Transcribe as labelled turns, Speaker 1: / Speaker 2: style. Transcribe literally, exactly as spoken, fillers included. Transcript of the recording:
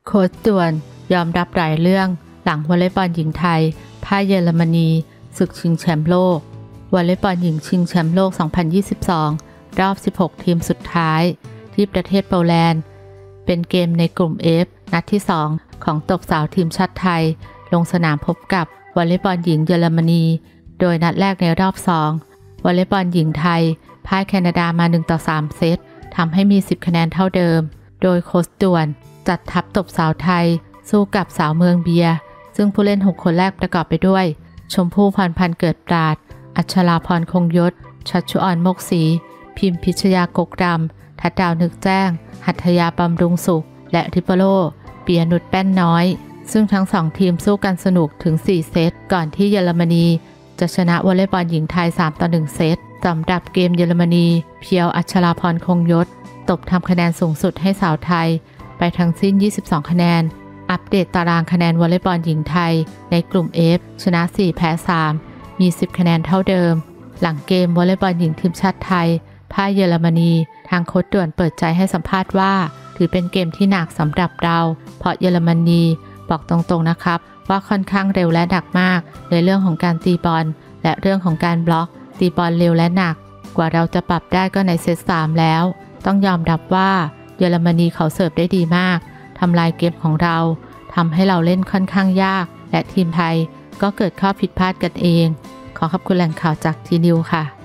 Speaker 1: โค้ชด่วนยอมรับหลายเรื่องหลังวอลเลย์บอลหญิงไทยพ่ายเยอรมนีศึกชิงแชมป์โลกวอลเลย์บอลหญิงชิงแชมป์โลก สองพันยี่สิบสอง รอบ สิบหก ทีมสุดท้ายที่ประเทศโปแลนด์เป็นเกมในกลุ่ม F นัดที่ สอง ของตบสาวทีมชาติไทยลงสนามพบกับวอลเลย์บอลหญิงเยอรมนีโดยนัดแรกในรอบ สองวอลเลย์บอลหญิงไทยพ่ายแคนาดามา หนึ่งต่อสาม เซตทำให้มีสิบคะแนนเท่าเดิมโดยโค้ชด่วนจัดทัพตบสาวไทยสู้กับสาวเมืองเบียร์ซึ่งผู้เล่นหกคนแรกประกอบไปด้วยชมพู่พรพันธ์เกิดปราดอัชราพรคงยศชัชชุออนมกศรีพิมพิชยากกดำทัดดาวนึกแจ้งหัตถยาบำรุงสุขและริปโลเปียนุชแป้นน้อยซึ่งทั้งสองทีมสู้กันสนุกถึงสี่เซตก่อนที่เยอรมนีจะชนะวอลเลย์บอลหญิงไทยสามต่อหนึ่งเซตสำหรับเกมเยอรมนีเพียวอัชราพรคงยศตบทำคะแนนสูงสุดให้สาวไทยไปทั้งสิ้นยี่สิบสองคะแนนอัปเดตตารางคะแนนวอลเลย์บอลหญิงไทยในกลุ่ม F ชนะสี่แพ้สามมีสิบคะแนนเท่าเดิมหลังเกมวอลเลย์บอลหญิงทีมชาติไทยพ่ายเยอรมนีทางโค้ชด่วนเปิดใจให้สัมภาษณ์ว่าถือเป็นเกมที่หนักสำหรับเราเพราะเยอรมนีบอกตรงๆนะครับว่าค่อนข้างเร็วและหนักมากในเรื่องของการตีบอลและเรื่องของการบล็อกตีบอลเร็วและหนักกว่าเราจะปรับได้ก็ในเซตสามแล้วต้องยอมรับว่าเยอรมนีเขาเสิร์ฟได้ดีมากทำลายเกมของเราทำให้เราเล่นค่อนข้างยากและทีมไทยก็เกิดข้อผิดพลาดกันเองขอขอบคุณแหล่งข่าวจากทีนิวค่ะ